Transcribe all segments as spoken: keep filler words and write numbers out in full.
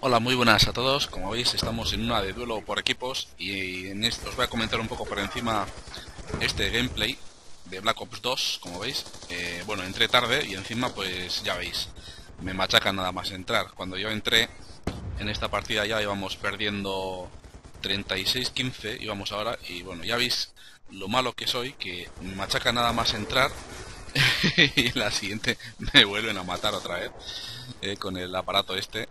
Hola, muy buenas a todos. Como veis, estamos en una de duelo por equipos y en esto os voy a comentar un poco por encima este gameplay de Black Ops dos, como veis. Eh, bueno, entré tarde y encima, pues ya veis, me machaca nada más entrar. Cuando yo entré en esta partida ya íbamos perdiendo treinta y seis quince, íbamos ahora, y bueno, ya veis lo malo que soy, que me machaca nada más entrar y en la siguiente me vuelven a matar otra vez eh, con el aparato este.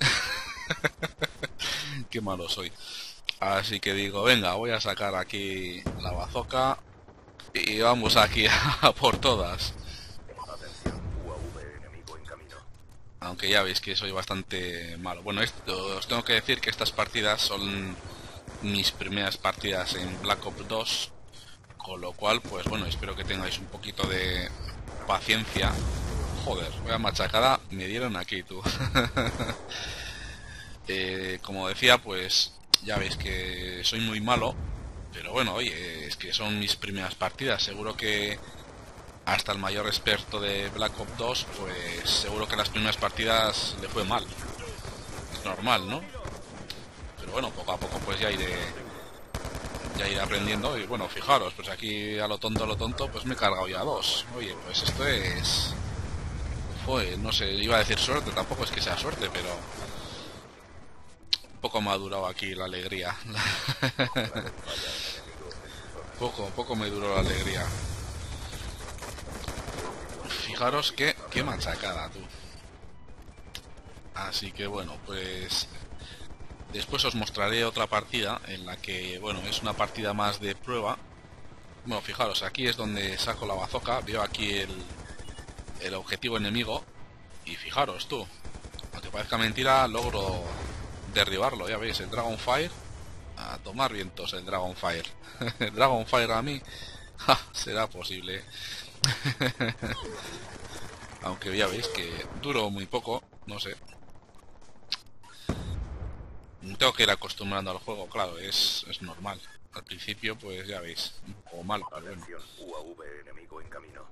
Qué malo soy. Así que digo, venga, voy a sacar aquí la bazooka y vamos aquí a por todas. Atención, U A V enemigo en camino. Aunque ya veis que soy bastante malo. Bueno, esto, os tengo que decir que estas partidas son mis primeras partidas en Black Ops dos. Con lo cual, pues bueno, espero que tengáis un poquito de paciencia. Joder, vaya machacada me dieron aquí, tú. Eh, como decía, pues ya veis que soy muy malo. Pero bueno, oye, es que son mis primeras partidas. Seguro que hasta el mayor experto de Black Ops dos, pues seguro que las primeras partidas le fue mal. Es normal, ¿no? Pero bueno, poco a poco pues ya iré, ya iré aprendiendo. Y bueno, fijaros, pues aquí a lo tonto, a lo tonto, pues me he cargado ya dos. Oye, pues esto es... Fue, no sé, iba a decir suerte, tampoco es que sea suerte, pero un poco me ha durado aquí la alegría. Dragon Fire enemigo en tu zona. Poco, poco me duró la alegría. Posición bomba Fijaros que, localizada. qué machacada, tú. Así que bueno, pues después os mostraré otra partida en la que, bueno, es una partida más de prueba. Bueno, fijaros, aquí es donde saco la bazooka, veo aquí el, el objetivo enemigo y fijaros tú, aunque parezca mentira, logro derribarlo, ya veis, el Dragonfire, a tomar vientos el Dragonfire. El Dragonfire a mí, ja, será posible. Aunque ya veis que duro muy poco, no sé. Tengo que ir acostumbrando al juego, claro, es, es normal. Al principio, pues ya veis, un poco mal, pero bueno. Atención, U A V enemigo en camino.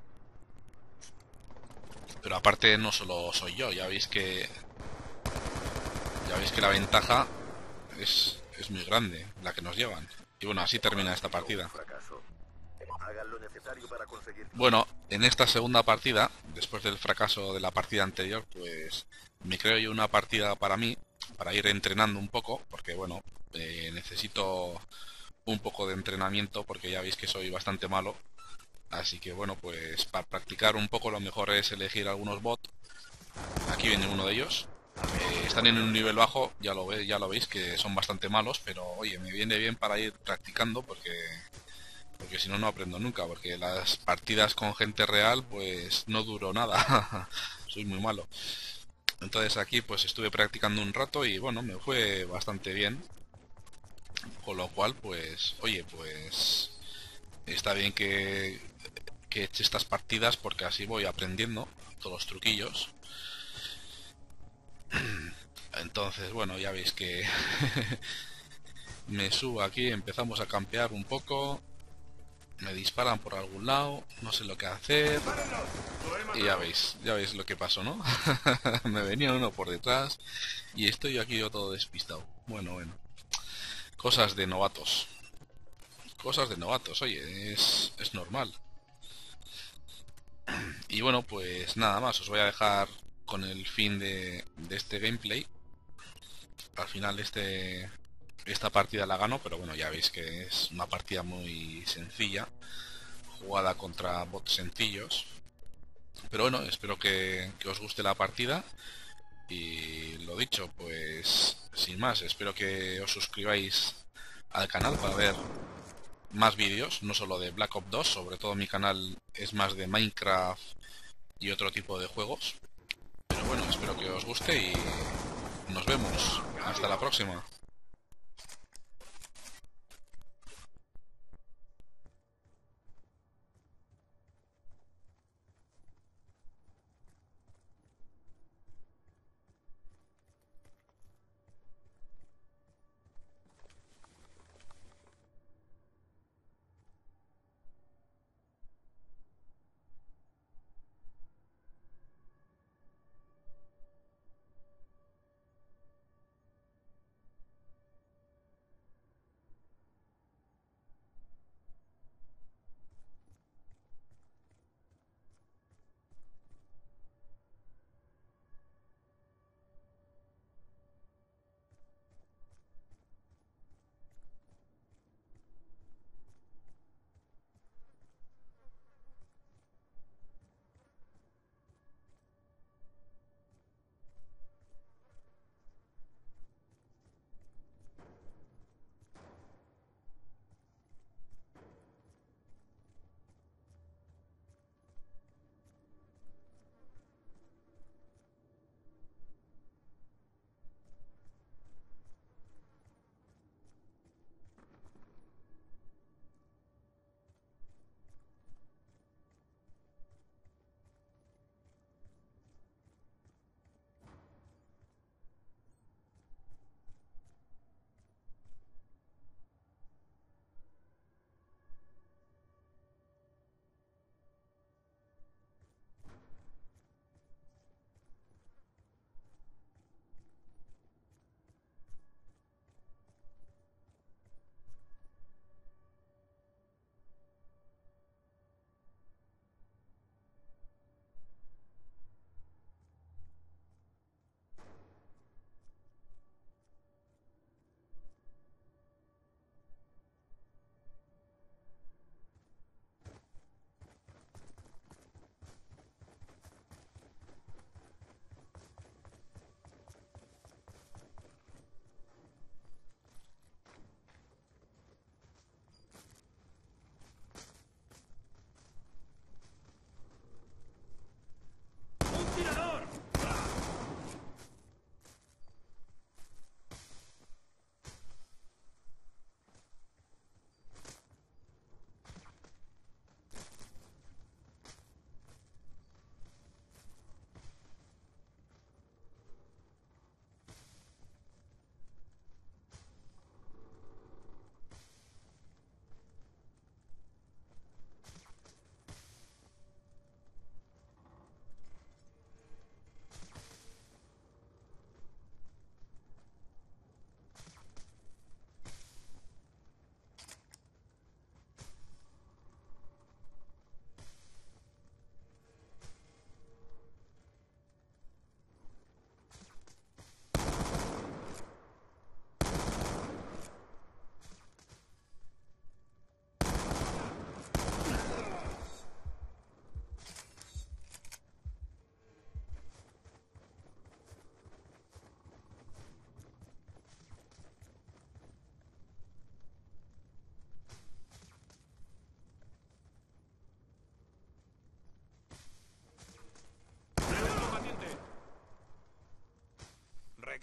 Pero aparte no solo soy yo, ya veis que ya veis que la ventaja es, es muy grande, la que nos llevan. Y bueno, así termina Ha esta sido un partida. fracaso. Hagan lo necesario para conseguir Bueno, en esta segunda partida, después del fracaso de la partida anterior, pues me creo yo una partida para mí, para ir entrenando un poco, porque bueno, eh, necesito un poco de entrenamiento, porque ya veis que soy bastante malo. Así que bueno, pues para practicar un poco lo mejor es elegir algunos bots. Aquí viene uno de ellos. Eh, están en un nivel bajo, ya lo, ve, ya lo veis que son bastante malos, pero oye, me viene bien para ir practicando porque porque si no no aprendo nunca, porque las partidas con gente real pues no duró nada. Soy muy malo. Entonces aquí pues estuve practicando un rato y bueno, me fue bastante bien, con lo cual pues oye, pues está bien que que eche estas partidas porque así voy aprendiendo todos los truquillos. Entonces, bueno, ya veis que me subo aquí, empezamos a campear un poco, me disparan por algún lado, no sé lo que hacer y ya veis, ya veis lo que pasó, ¿no? Me venía uno por detrás y estoy aquí yo todo despistado. Bueno, bueno, cosas de novatos, cosas de novatos, oye, es, es normal. Y bueno, pues nada más, os voy a dejar con el fin de, de este gameplay. Al final este esta partida la gano, pero bueno, ya veis que es una partida muy sencilla, jugada contra bots sencillos. Pero bueno, espero que, que os guste la partida. Y lo dicho, pues sin más, espero que os suscribáis al canal para ver más vídeos, no solo de Black Ops dos, sobre todo mi canal es más de Minecraft y otro tipo de juegos. Pero bueno, espero que os guste y nos vemos. Hasta la próxima.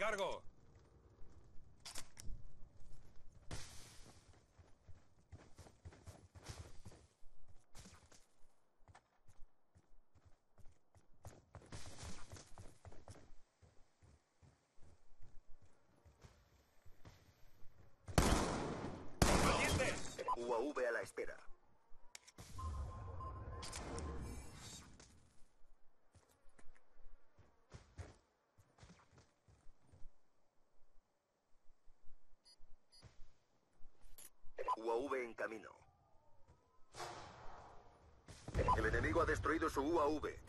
cargo! U A V a la espera. U A V en camino. El enemigo ha destruido su U A V.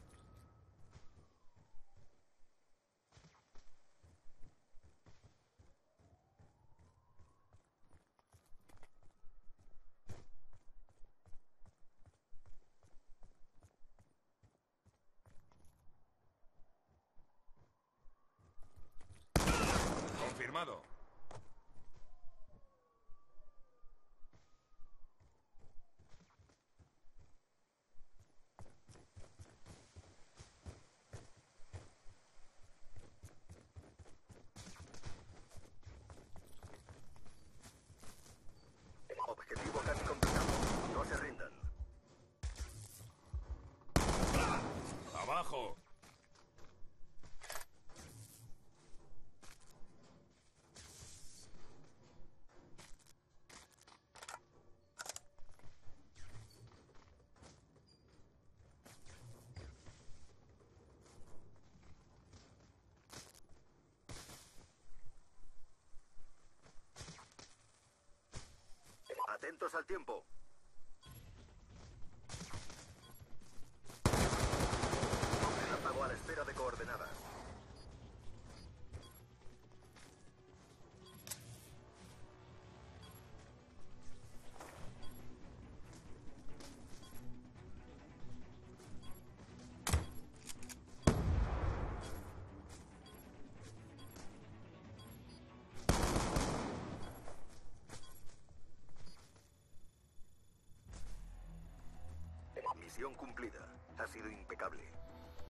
Confirmado. Objetivo casi completado. No se rindan. ¡Abajo! Atentos al tiempo. Relámpago a la espera de coordenadas. Misión cumplida. Ha sido impecable.